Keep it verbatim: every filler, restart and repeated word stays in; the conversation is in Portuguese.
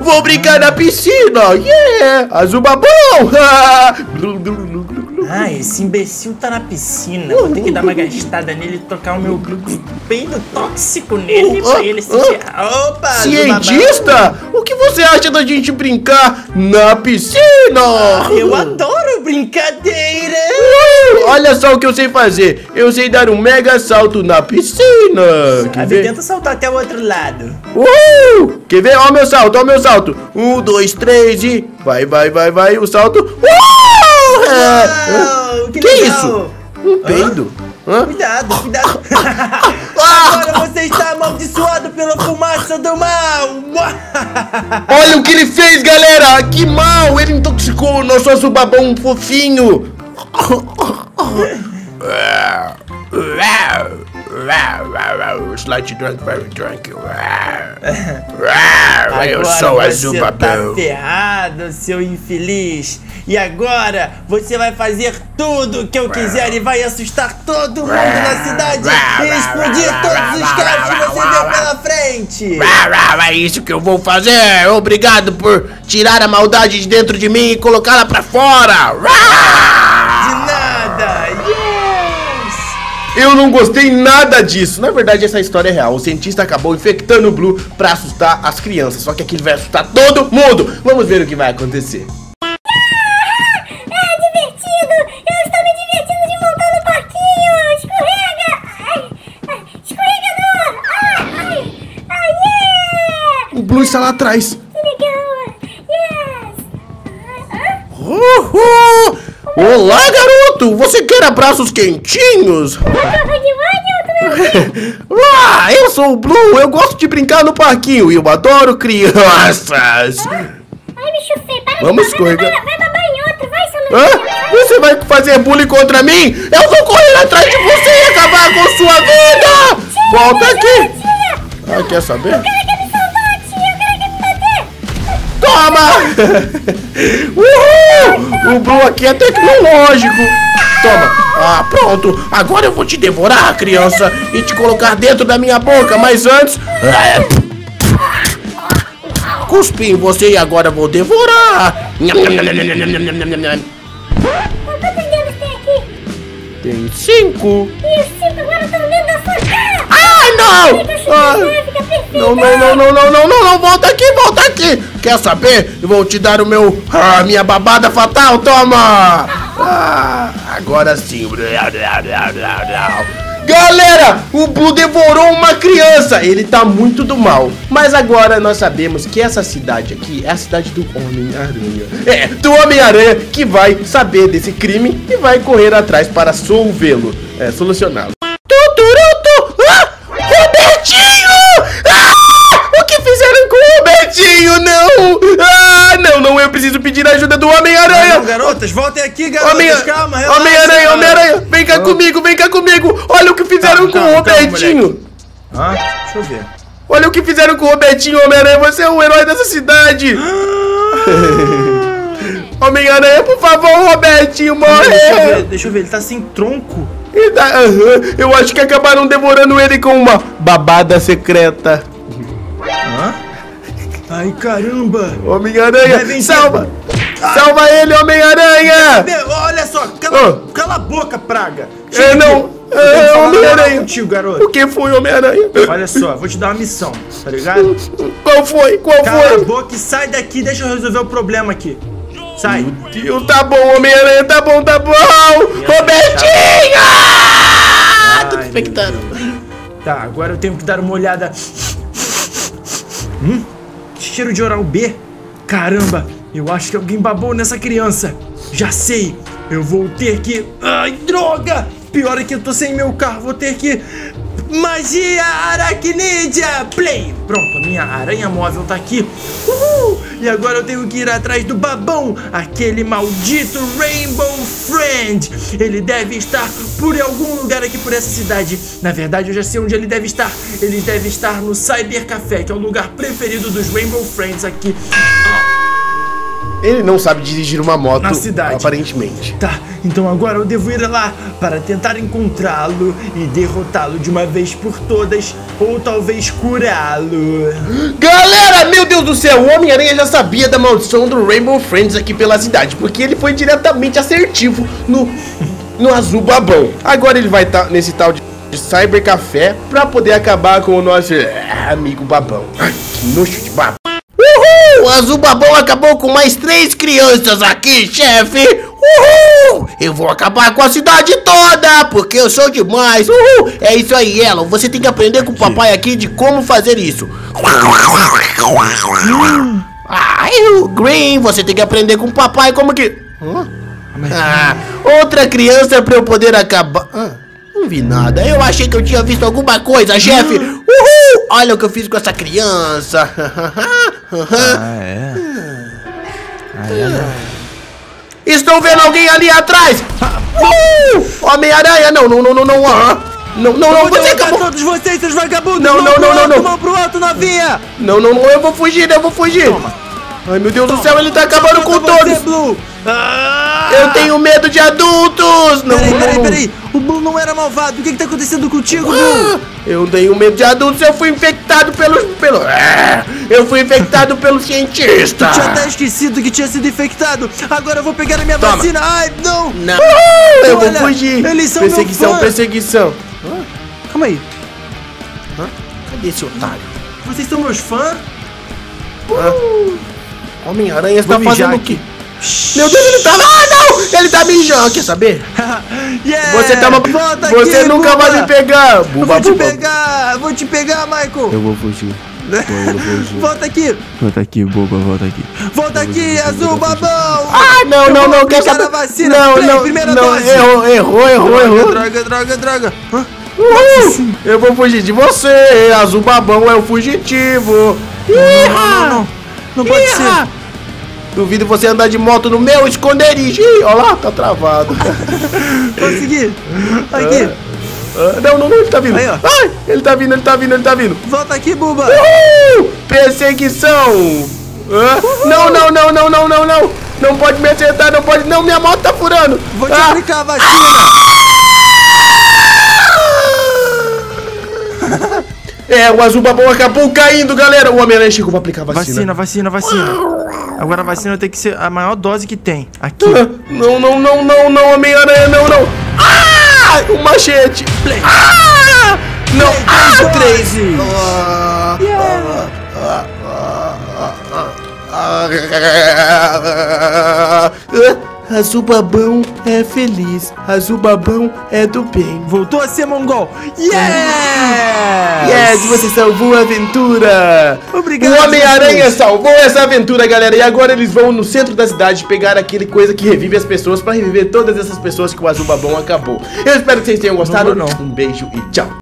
Vou brincar na piscina. Yeah! Azul babão. Ah, esse imbecil tá na piscina. Vou ter que dar uma gastada nele e tocar o meu peido tóxico nele pra ele se ferrar. Opa, cientista, o que você acha da gente brincar na piscina? Eu adoro brincadeira. Uh, olha só o que eu sei fazer. Eu sei dar um mega salto na piscina. Quer ver? Tenta saltar até o outro lado. Uh, quer ver? Ó o meu salto, ó o meu salto. Um, dois, três e... Vai, vai, vai, vai. O salto... Uh! Uau, que que legal. isso? Um peido? Hã? Cuidado, cuidado. Agora você está amaldiçoado pela fumaça do mal. Olha o que ele fez, galera. Que mal. Ele intoxicou o nosso azul babão fofinho. Slight drunk, very drunk. Eu sou azul babão. Tá ferrado, seu infeliz. E agora você vai fazer tudo que eu quiser e vai assustar todo mundo na cidade e explodir todos os carros que você viu pela frente. É isso que eu vou fazer. Obrigado por tirar a maldade de dentro de mim e colocá-la pra fora. De nada. Yes. Eu não gostei nada disso. Na verdade, essa história é real. O cientista acabou infectando o Blue pra assustar as crianças. Só que aqui ele vai assustar todo mundo. Vamos ver o que vai acontecer. O Blue está lá atrás. Uhul! Olá, garoto! Você quer abraços quentinhos? Ah, eu sou o Blue. Eu gosto de brincar no parquinho e eu adoro crianças. Ai, bicho feio, para. Vamos escorregar. Vai babar em outro, vai, seu Hã? Você vai fazer bullying contra mim? Eu vou correr atrás de você e acabar com sua vida! Volta aqui! Ah, quer saber? Toma! Uhul! O Blue aqui é tecnológico. Toma. Ah, pronto. Agora eu vou te devorar, criança, e te colocar dentro da minha boca. Mas antes... Cuspi em você e agora vou devorar. Quantos dedos tem aqui? Tem cinco. E os cinco agora estão dentro da sua cara. Ai, não! Ah, Fica perfeito. não, não, não, não, não, não, não, não, volta aqui, volta aqui! Quer saber? Eu vou te dar o meu... Ah, minha babada fatal, toma! Ah, agora sim. Galera, o Blue devorou uma criança. Ele tá muito do mal. Mas agora nós sabemos que essa cidade aqui é a cidade do Homem-Aranha. É, do Homem-Aranha que vai saber desse crime e vai correr atrás para solvê-lo, é, solucioná-lo. Tuturutu! Ah! Robertinho! Ah! O que fizeram com o Robertinho? Não! Ah, não, não, eu preciso pedir a ajuda do Homem-Aranha! Garotas, voltem aqui, garotas, Homem... calma, relaxa. Homem-Aranha, Homem-Aranha, vem cá oh. comigo, vem cá comigo! Olha o que fizeram calma, com calma, o Robertinho! Calma, ah, deixa eu ver. Olha o que fizeram com o Robertinho, Homem-Aranha, você é o herói dessa cidade! Homem-Aranha, por favor, Robertinho, morre! Deixa eu ver, deixa eu ver, ele tá sem tronco. Tá, uh-huh. Eu acho que acabaram devorando ele com uma babada secreta. Hã? Ai, caramba! Homem-Aranha, salva! Ah. Salva ele, Homem-Aranha! Olha só, cala, oh. cala a boca, praga! É, não! É, Homem-Aranha! Contigo, garoto. O que foi, Homem-Aranha? Olha só, vou te dar uma missão, tá ligado? Qual foi? Qual cala foi? Cala a boca e sai daqui, deixa eu resolver o problema aqui. Sai! Meu Deus, tá bom, Homem-Aranha, tá bom, tá bom! Robertinho! Ah, tô infectando. Tá, agora eu tenho que dar uma olhada. Hum? Cheiro de oral B? Caramba, eu acho que alguém babou nessa criança. Já sei, eu vou ter que... Ai, droga! Pior é que eu tô sem meu carro, vou ter que... Magia aracnídea! Play! Pronto, a minha aranha móvel tá aqui. Uhul! E agora eu tenho que ir atrás do babão, aquele maldito Rainbow Friend. Ele deve estar por algum lugar aqui por essa cidade. Na verdade, eu já sei onde ele deve estar. Ele deve estar no Cyber Café, que é o lugar preferido dos Rainbow Friends aqui. Ele não sabe dirigir uma moto, Na cidade. aparentemente. Tá, então agora eu devo ir lá para tentar encontrá-lo e derrotá-lo de uma vez por todas, ou talvez curá-lo. Galera, meu Deus do céu, o Homem-Aranha já sabia da maldição do Rainbow Friends aqui pela cidade, porque ele foi diretamente assertivo no, no Azul Babão. Agora ele vai estar nesse tal de, de Cyber Café pra poder acabar com o nosso é, amigo Babão. Ai, que nojo de babão. Uhul! O Azul Babão acabou com mais três crianças aqui, chefe! Uhul! Eu vou acabar com a cidade toda, porque eu sou demais! Uhul! É isso aí, Elon. Você tem que aprender com o papai aqui de como fazer isso. Ai, o Green, você tem que aprender com o papai como que... Hã? Ah, outra criança pra eu poder acabar... Ah, não vi nada. Eu achei que eu tinha visto alguma coisa, chefe! Uhul! Olha o que eu fiz com essa criança! Ah, é? Ah, é? Estou vendo alguém ali atrás! Uh! Homem-Aranha! Não, não, não, não, não! Ah. Não, não, não, você acabou! Todos vocês, seus vagabundos! Não, não, não, não, não! Mão pro alto, novinha! Não, não, não, eu vou fugir, eu vou fugir! Toma. Ai, meu Deus do céu, ele tá acabando com todos! Blue. Ah! Eu tenho medo de adultos! Não, Peraí, não, peraí, não. peraí! O Blue não era malvado! O que que tá acontecendo contigo, Blue? Ah, eu tenho medo de adultos, eu fui infectado pelos... Pelo, ah, eu fui infectado pelo cientista! Eu tinha até esquecido que tinha sido infectado! Agora eu vou pegar a minha Toma. vacina! Ai, não! Não! Uh, eu Olha, vou fugir! eles são Perseguição, meu fã. perseguição! Calma aí! Hã? Cadê esse otário? Vocês são meus fãs? Uh. Homem-Aranha está Vou mijar fazendo o aqui. quê? Meu Deus, ele tá... Ah, não! Ele tá mijando, quer saber? Yeah! Você tá uma... Volta Você aqui, nunca Buba. vai me pegar! Eu Buba, vou te buba. pegar! Vou te pegar, Michael! Eu vou fugir. Eu vou fugir. Volta aqui! Volta aqui, boba, volta aqui. Volta aqui, Azul Babão! Ah, não, Eu não, vou não, quer aplicar saber? a vacina. Não, Play, não, primeira não, dose. errou, errou, errou, errou. Droga, droga, droga! Hã? Uhul. Eu vou fugir de você, Azul Babão é o fugitivo. Não, não, não! Não pode Ih, ser! Duvido você andar de moto no meu esconderijo. Ih, olha lá, tá travado. Consegui! Aqui! Ah, não, não, não, ele tá vindo. Aí, ó. Ai, ele tá vindo, ele tá vindo, ele tá vindo. Volta aqui, Buba! Uhul! Perseguição! Ah, não, não, não, não, não, não, não! Não pode me acertar, não pode. Não, minha moto tá furando! Vou te Ah, aplicar a vacina! É, o Azul Babão acabou caindo, galera! O Homem-Aranha chegou pra aplicar a Vacina, vacina. vacina, vacina! Agora a vacina tem que ser a maior dose que tem. Aqui! Ah, não, não, não, não, não, Homem-Aranha, não, não! Ah! O machete! Play. Ah! Não! Ah! Três! doses. Ah, Yeah. ah, ah, ah, ah, ah, ah, Azul Babão é feliz, Azul Babão é do bem. Voltou a ser mongol! Yes! Yes, você salvou a aventura! Obrigado, O Homem-Aranha Jesus. salvou essa aventura, galera. E agora eles vão no centro da cidade pegar aquele coisa que revive as pessoas pra reviver todas essas pessoas que o Azul Babão acabou. Eu espero que vocês tenham gostado. Não vou, não. Um beijo e tchau.